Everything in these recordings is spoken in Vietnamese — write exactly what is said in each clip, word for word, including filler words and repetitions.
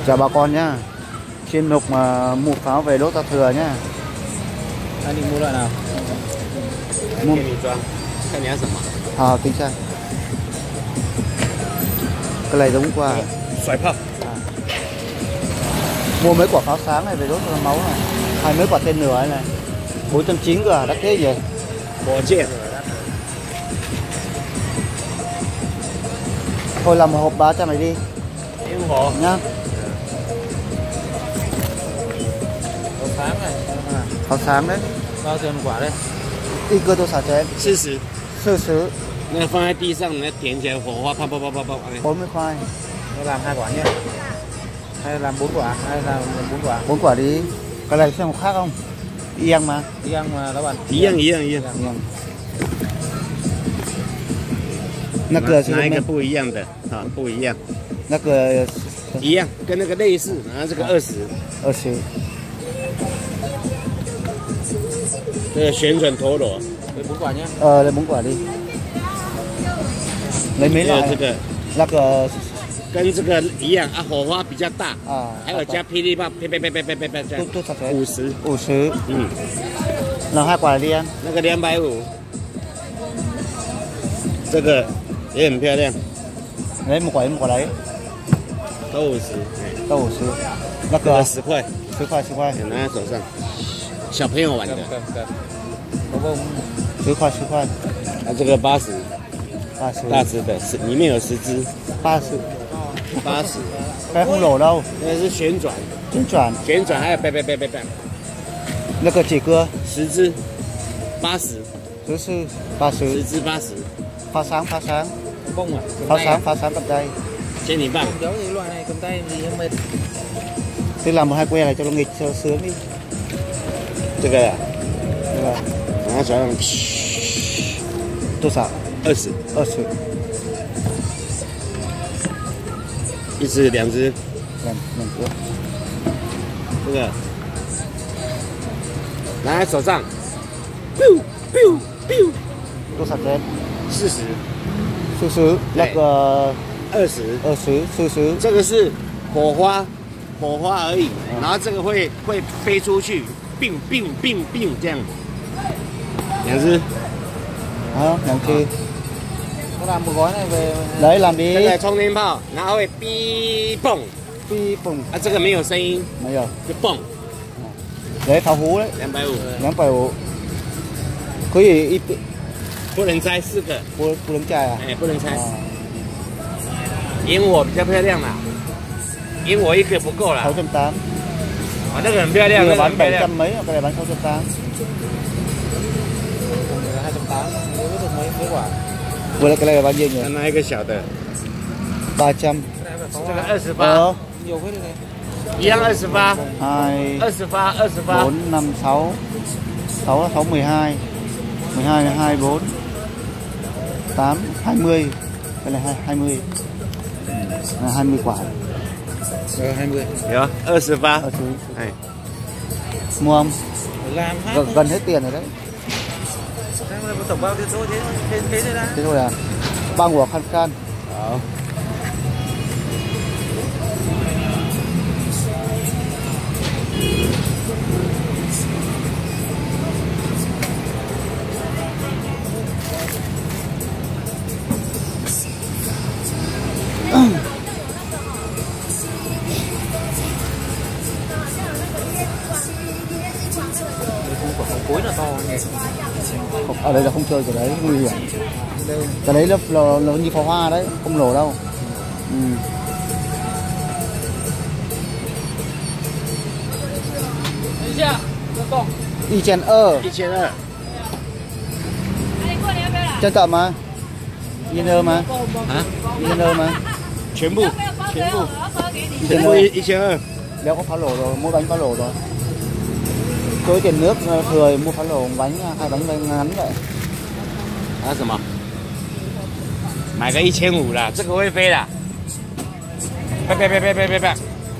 Chào bà con nhá. Chuyên mục mà mua pháo về đốt giao thừa nhá. Anh định mua loại nào? Mua mì choang. Cái này gì mà? À, tính sao? Cái này giống qua. Xoài phao. À. Mua mấy quả pháo sáng này về đốt cho máu này. Hai mấy quả tên nửa này. bốn trăm chín mươi cơ à, đắt thế nhỉ? Bò chiên. Thôi làm một hộp ba trăm này đi. Em hộp nhá. Pháo sáng này. Pháo sáng đấy. Bao tiền một quả đây? 一个多少钱？ 四十。 四十。 那放在地上，那点起来火花，啪啪啪啪啪。 bốn mươi khoai. Nó làm hai quả nhé. Hay làm bốn quả, hay làm bốn quả. Bốn quả đi. Cái này xem một khác không? Iang mà. Iang mà các bạn. Iang iang iang. 那个是哪一个不一样的？啊，不一样。 那个一样，跟那个类似，然后这个二十。 二十。 这个旋转陀螺。lấy bốn quả nhé. Ờ, lấy bốn quả đi. Lấy mấy loại? 这个。 那个。 跟这个一样啊，火花比较大。 啊。 还有加霹雳炮，啪啪啪啪啪啪啪这样。 多多少钱？ 五十。 五十。 嗯。 拿hai quả đi anh. 那个两百五。这个也很漂亮。 lấy một quả một quả đấy. 都五十。 都五十。那个十块。 十块十块。 拿在手上。小朋友玩的。 十块十块。 啊，这个八十。 八十。 大只的，是里面有十只。 八十。 八十。 cái không nổ đâu. 那是旋转。 旋转。 旋转还有叭叭叭叭叭。 那个几个？ 十只。八十。 十是八十。 十只八十。 pháo sáng pháo sáng. Bông à? Pháo sáng pháo sáng cầm tay. Trên thì bằng. Giống như loại này cầm tay gì em mệt. Thế làm một hai que này cho nó nghịch cho sướng đi. 这个啊。 这个。 拿出来。 多少？ 二十。 二十。 一只两只。 两两个。 这个。拿在手上。biu biu biu。 多少钱？ 四十。 四十。那个。 二十。 二十。四十。 这个是火花，火花而已。嗯、然后这个会会飞出去，biu biu biu biu这样。两只。 啊，两只。 Có làm một gói này về. Đấy làm đi. 这个充电炮，然后会哔蹦。 哔蹦。 啊，这个没有声音。 没有。 就蹦。 đấy pháo hú đấy. 两百五。 两百五。可以一。 不能拆四个。 不不能拆啊。 哎，不能拆。烟火比较漂亮啦，烟火一个不够啦。 sáu trăm tám. 啊，那个很漂亮，那个很漂亮。 bán bảy trăm mấy, cái này bán sáu trăm tám. hai trăm tám, nếu được mấy mấy quả. Vừa cái này là bao nhiêu nhỉ? 拿一个小的。 ba trăm. 这个二十八。 nhiều phết này. 一样二十八。 hai. 二十八，二十八。 bốn, năm, sáu. sáu là sáu, mười hai. mười hai là hai, bốn. tám, hai mươi. Cái này hai mươi. Là hai mươi quả. Ờ, hai mươi. Được, hai mươi ba. Ở chú. Này. Mua không? Làm gần, gần hết tiền rồi đấy. Tổng bao nhiêu số thế? Thế thế thôi đã. Thế thôi à? Ba quả khăn can. Đó. Cối là to nhỉ. Ở đây là không chơi cái đấy, nguy hiểm. Cái đấy là, là, là như pháo hoa đấy, không nổ đâu. Ừ. Y chèn ơ. Y chèn ơ. Chân tậm mà. Yên ơ mà. Hả? Yên ơ mà. 全部。 全部。 全部一千二。 Đéo có pháo nổ rồi, mua bánh pháo nổ rồi. Tôi tiền nước thừa mua pháo nổ bánh hai bánh bánh ngắn vậy. 还有什么？买个一千五啦，这个会飞啦。别别别别别别别。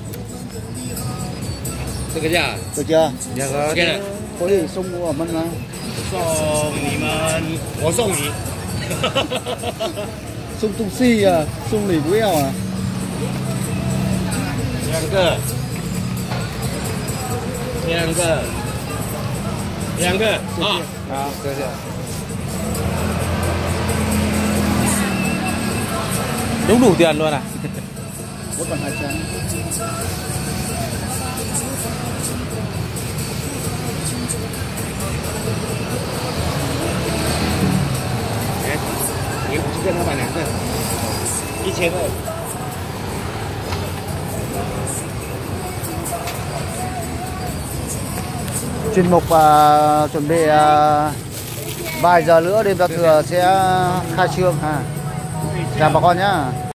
这个价。 Được chưa? Được rồi. Ok rồi. Có gì xung của mình mà. 送你们，我送你。 Xung tung si à, xung lì quéo à. 两个，两个，两个啊！ À, được rồi. Đúng đủ tiền luôn à? Vẫn còn hai trăm. Đấy, nếu chỉ cần các bạn làm thôi,一千二. Chuyên mục uh, chuẩn bị uh, vài giờ nữa đêm giao thừa sẽ khai trương ha. Chào bà con nhá.